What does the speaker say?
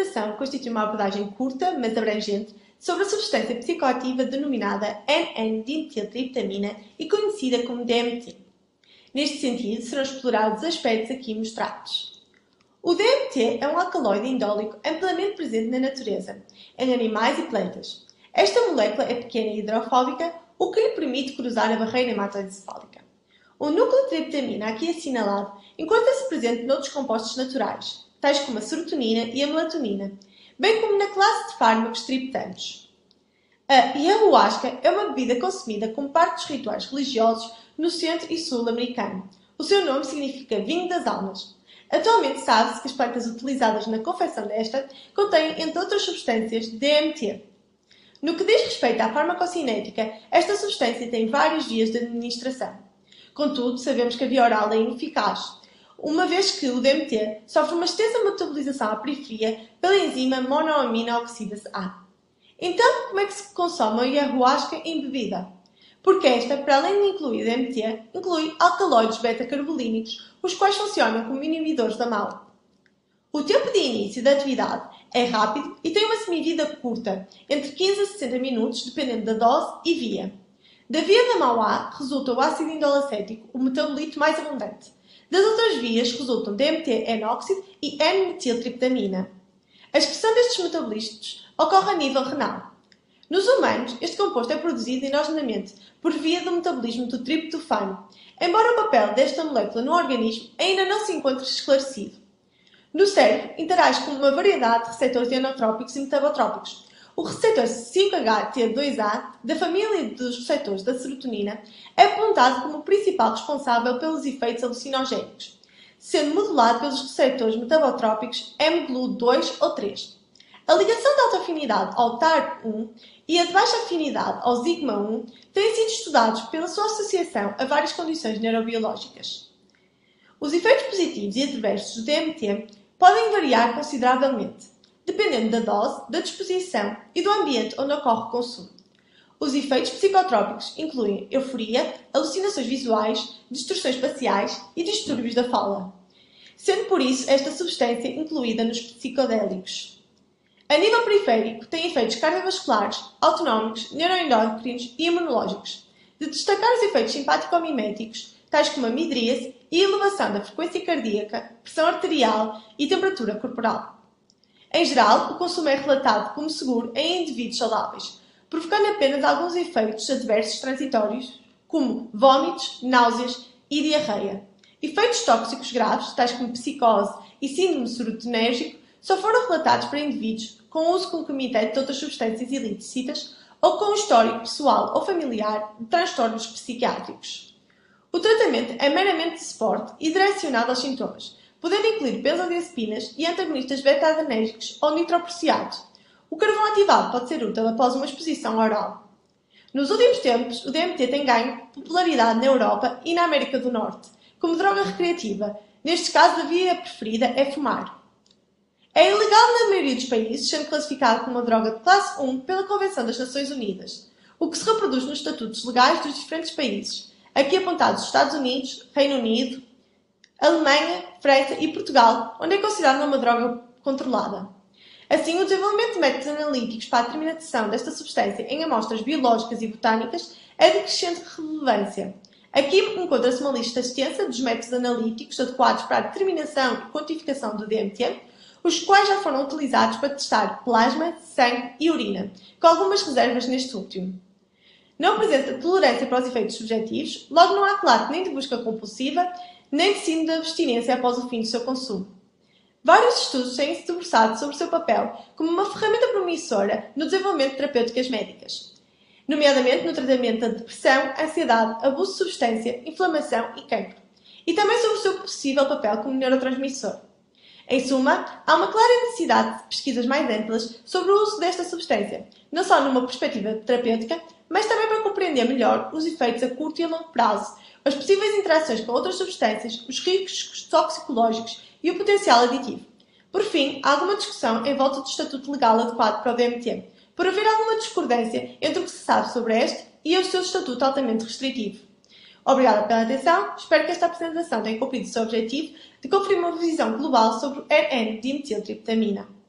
apresentação constitui uma abordagem curta, mas abrangente, sobre a substância psicoativa denominada N,N-dimetiltriptamina e conhecida como DMT. Neste sentido, serão explorados os aspectos aqui mostrados. O DMT é um alcaloide indólico amplamente presente na natureza, em animais e plantas. Esta molécula é pequena e hidrofóbica, o que lhe permite cruzar a barreira hematoencefálica. O núcleo de triptamina aqui assinalado encontra-se presente noutros compostos naturais, tais como a serotonina e a melatonina, bem como na classe de fármacos triptanos. A ayahuasca é uma bebida consumida como parte dos rituais religiosos no centro e sul americano. O seu nome significa vinho das almas. Atualmente sabe-se que as plantas utilizadas na confecção desta contêm, entre outras substâncias, DMT. No que diz respeito à farmacocinética, esta substância tem vários dias de administração. Contudo, sabemos que a via oral é ineficaz, uma vez que o DMT sofre uma extensa metabolização à periferia pela enzima monoamina oxidase A. Então, como é que se consome a ayahuasca em bebida? Porque esta, para além de incluir DMT, inclui alcaloides beta-carbolínicos, os quais funcionam como inibidores da MAO. O tempo de início da atividade é rápido e tem uma semivida curta, entre 15 a 60 minutos, dependendo da dose e via. Da via da MAO-A resulta o ácido indolacético, o metabolito mais abundante. Das outras vias resultam DMT-N-óxido e N-metiltriptamina. A expressão destes metabolitos ocorre a nível renal. Nos humanos, este composto é produzido endogenamente por via do metabolismo do triptofano, embora o papel desta molécula no organismo ainda não se encontre esclarecido. No cérebro, interage com uma variedade de receptores enotrópicos e metabotrópicos. O receptor 5-HT2A, da família dos receptores da serotonina, é apontado como o principal responsável pelos efeitos alucinogénicos, sendo modulado pelos receptores metabotrópicos mGlu2 ou 3. A ligação de alta afinidade ao TARP1 e a de baixa afinidade ao sigma-1 têm sido estudados pela sua associação a várias condições neurobiológicas. Os efeitos positivos e adversos do DMT podem variar consideravelmente, dependendo da dose, da disposição e do ambiente onde ocorre o consumo. Os efeitos psicotrópicos incluem euforia, alucinações visuais, distorções faciais e distúrbios da fala, sendo por isso esta substância incluída nos psicodélicos. A nível periférico, tem efeitos cardiovasculares, autonómicos, neuroendócrinos e imunológicos, de destacar os efeitos simpático-miméticos, tais como a midríase e a elevação da frequência cardíaca, pressão arterial e temperatura corporal. Em geral, o consumo é relatado como seguro em indivíduos saudáveis, provocando apenas alguns efeitos adversos transitórios, como vômitos, náuseas e diarreia. Efeitos tóxicos graves, tais como psicose e síndrome serotonérgico, só foram relatados para indivíduos com uso concomitante de outras substâncias ilícitas ou com um histórico pessoal ou familiar de transtornos psiquiátricos. O tratamento é meramente de suporte e direcionado aos sintomas, podendo incluir benzodiazepinas e antagonistas beta-adrenérgicos ou nitroprociados. O carvão ativado pode ser útil após uma exposição oral. Nos últimos tempos, o DMT tem ganho popularidade na Europa e na América do Norte, como droga recreativa. Neste caso, a via preferida é fumar. É ilegal na maioria dos países, sendo classificado como uma droga de classe 1 pela Convenção das Nações Unidas, o que se reproduz nos estatutos legais dos diferentes países, aqui apontados os Estados Unidos, Reino Unido, Alemanha, França e Portugal, onde é considerada uma droga controlada. Assim, o desenvolvimento de métodos analíticos para a determinação desta substância em amostras biológicas e botânicas é de crescente relevância. Aqui encontra-se uma lista extensa dos métodos analíticos adequados para a determinação e quantificação do DMT, os quais já foram utilizados para testar plasma, sangue e urina, com algumas reservas neste último. Não apresenta tolerância para os efeitos subjetivos, logo não há relato nem de busca compulsiva, nem de síndrome de abstinência após o fim do seu consumo. Vários estudos têm-se debruçado sobre o seu papel como uma ferramenta promissora no desenvolvimento de terapêuticas médicas, nomeadamente no tratamento da depressão, ansiedade, abuso de substância, inflamação e cancro, e também sobre o seu possível papel como neurotransmissor. Em suma, há uma clara necessidade de pesquisas mais amplas sobre o uso desta substância, não só numa perspectiva terapêutica, mas também para compreender melhor os efeitos a curto e a longo prazo, as possíveis interações com outras substâncias, os riscos toxicológicos e o potencial aditivo. Por fim, há alguma discussão em volta do estatuto legal adequado para o DMT, por haver alguma discordância entre o que se sabe sobre este e o seu estatuto altamente restritivo. Obrigada pela atenção, espero que esta apresentação tenha cumprido o seu objetivo de conferir uma visão global sobre o N-N-dimetiltriptamina.